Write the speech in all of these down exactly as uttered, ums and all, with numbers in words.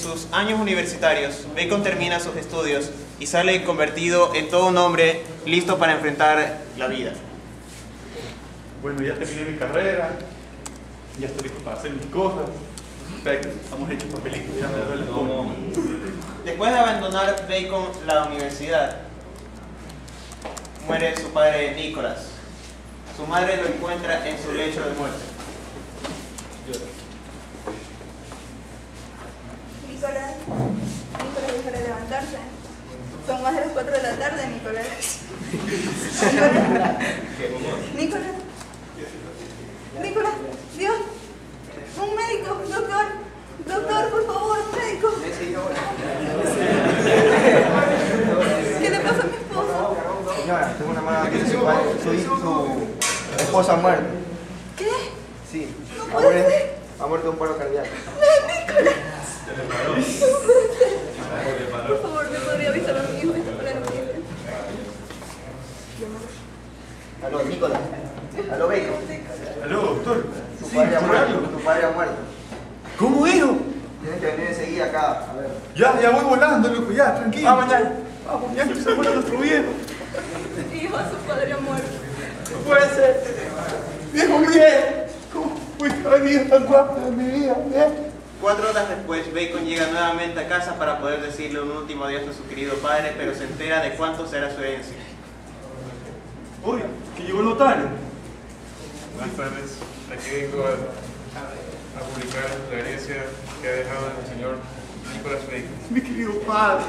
sus años universitarios, Bacon termina sus estudios y sale convertido en todo un hombre listo para enfrentar la vida. Bueno, ya terminé mi carrera, ya estoy listo para hacer mis cosas. Perfecto, estamos hechos para películas, ya me duele todo. Después de abandonar Bacon la universidad, muere su padre Nicholas. Su madre lo encuentra en su lecho de muerte. Nicolás, Nicolás deja de levantarse. Son más de las cuatro de la tarde, Nicolás. Nicolás. Nicolás. Nicolás, Dios. Un médico, doctor. Doctor, por favor, un médico. ¿Qué le pasa a mi esposo? Señora, tengo una mala noticia. Soy su esposa muerta. ¿Qué? Sí. No Ha puede muerto- ser. Ha muerto de un paro cardíaco. No, Nicolás. Por favor, ¿me podría avisar a mi hijo? Está para la noticia. Aló, Nicolás. Aló, Bacon. Aló, doctor. Tu Sí, padre ha ¿por muerto. algo? Tu padre ha muerto. ¿Cómo, hijo? Tienes que venir enseguida acá. A ver. Ya, ya voy volando, loco, ya, tranquilo. Vamos, ya. Vamos, ya, que se muere nuestro viejo. Hijo, su padre ha muerto. No puede ser. Viejo, bien. ¿Cómo fuiste a venir tan guapo de mi vida? Bien. Cuatro horas después, Bacon llega nuevamente a casa para poder decirle un último adiós a su querido padre, pero se entera de cuánto será su herencia. Uy, que llegó el notario. Buenas tardes, aquí vengo a, a publicar la herencia que ha dejado el señor Nicholas Bacon. Mi querido padre.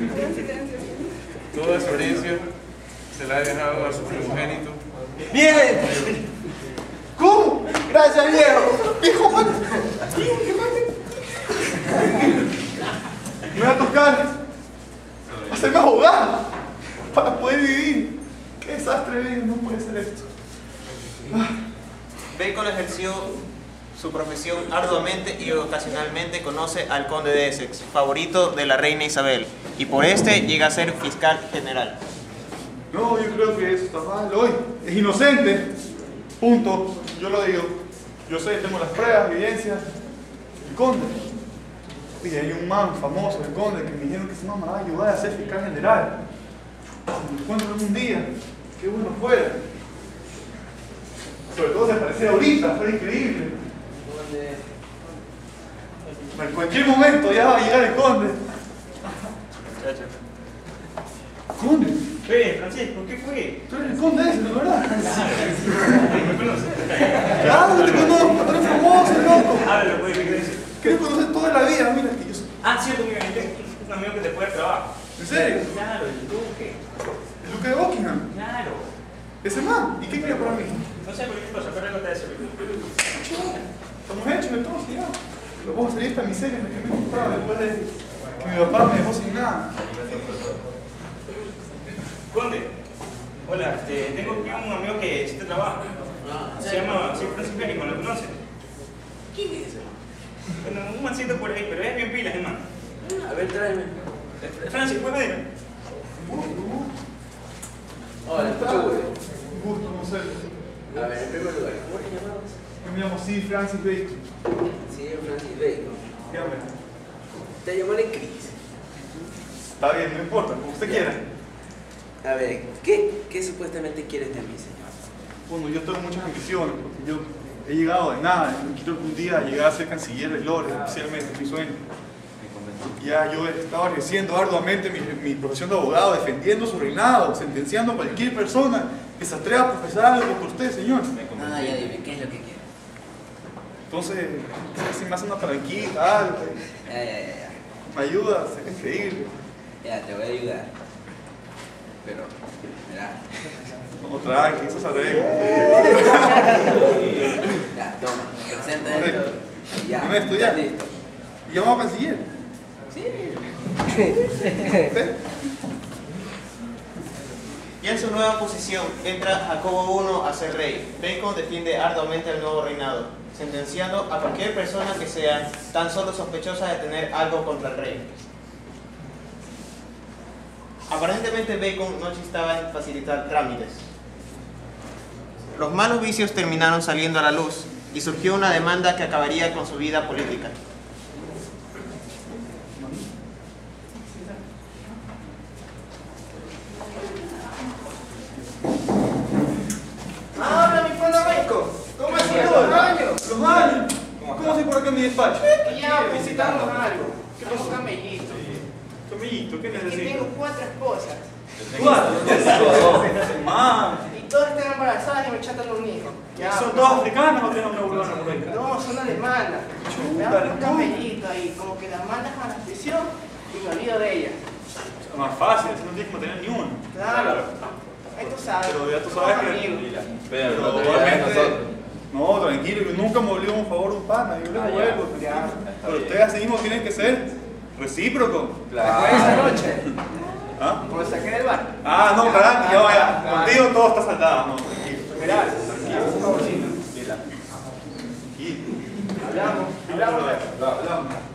Toda su herencia se la ha dejado a su primogénito. ¡Bien! ¿Cómo? Gracias, viejo. Viejo, mano. Me va a tocar hacerme abogado para poder vivir. Qué desastre de vida, no puede ser esto. Bacon ejerció su profesión arduamente y ocasionalmente conoce al conde de Essex, favorito de la reina Isabel, y por este llega a ser fiscal general. No, yo creo que eso está mal hoy. Es inocente. Punto. Yo lo digo. Yo sé, tengo las pruebas, evidencias. El conde. Oye, hay un man famoso, el conde, que me dijeron que ese man me va a ayudar a ser fiscal general. Si me encuentro algún día, qué bueno fuera. Sobre todo si apareciera ahorita, fuera increíble. En cualquier momento ya va a llegar el conde. ¿Conde? Eh, Francisco, ¿qué fue? Tú eres el conde ese, ¿no, verdad? Claro, te conozco, tú eres famoso, loco. Háblalo, pues, ¿qué quieres decir? Que te conoces toda la vida, mira que yo soy. Ah, cierto, mira, yo tengo un amigo que te puede trabajo. ¿En serio? Claro, el Duque. El duque de Buckingham. Claro. Ese man. ¿Y qué quería para mí? No sé por qué cosa, pero no te deseo. Estamos hechos entonces ya. Lo vamos a salir esta miseria en la que me he comprado después de que mi papá me dejó sin nada. Conde, hola, este, tengo aquí un amigo que necesita trabajo. Se llama sí, Francisco Bacon, ¿lo conoces? ¿Quién es? Bueno, un mancito por ahí, pero es bien pilas, hermano. A ver, tráeme. Eh, Francis, ¿puedes venir? Hola, mucho gusto. Un gusto conocerlo. A ver, en primer lugar, ¿cómo te llamabas? Yo me llamo C. Francis Bacon. Sí, Francis Bacon. Dígame. Te llamaré Chris. Está bien, no importa, como usted quiera. A ver, ¿qué, qué supuestamente quieres de mí, señor? Bueno, yo tengo muchas ambiciones, porque yo he llegado de nada. Yo quiero algún día llegar a ser canciller de Lores, especialmente, es mi sueño. Ya yo he estado ejerciendo arduamente mi, mi profesión de abogado, defendiendo su reinado, sentenciando a cualquier persona que se atreva a profesar algo contra usted, señor. Ah, ya dime, ¿qué es lo que quieres? Entonces, si me hace una palanquita, algo, Ya, ya, ya, ya. me ayuda, sería increíble. Ya, te voy a ayudar. Pero, mira. Como tranqui, eso se arregla. Ya, toma, presenta esto. Y ya. Dime esto ya. Listo. ¿Y ya vamos a canciller? Sí. ¿Usted? Ya en su nueva posición entra Jacobo primero a ser rey. Bacon defiende arduamente el nuevo reinado, sentenciando a cualquier persona que sea tan solo sospechosa de tener algo contra el rey. Aparentemente Bacon no chistaba en facilitar trámites. Los malos vicios terminaron saliendo a la luz y surgió una demanda que acabaría con su vida política. mi despacho. Y ya necesitamos algo. ¿Qué pasó? Un camellito. Camellito, ¿qué Es que necesitas? tengo cuatro esposas. ¿Cuatro? Mamá. Y todas están embarazadas y me chatan un hijo. Ya, ¿Son pues. todas africanas o tienen una boliviana por ahí? No, son alemanas. Me Chuta, dan un camellito ahí, como que las mandas a la prisión y me olvido de ellas. Es más fácil, así no tienes que tener ni uno. Claro. Ahí tú sabes. Pero ya tú somos sabes que... amigos. Pero Pero no te olvides de igualmente- nosotros. No, tranquilo, yo nunca me obligo a un favor a un pana, yo le Ah, ya. devuelvo. Ya. tranquilo. Pero ustedes así mismo tienen que ser recíprocos. ¿Te acuerdas esa Claro. noche? ¿Ah? Como lo saqué del bar. Ah, no, para que ya vaya. Claro. Contigo todo está saldado, no, tranquilo. Gracias. Un favorcito. Tranquilo. Hablamos. Hablamos. Hablamos.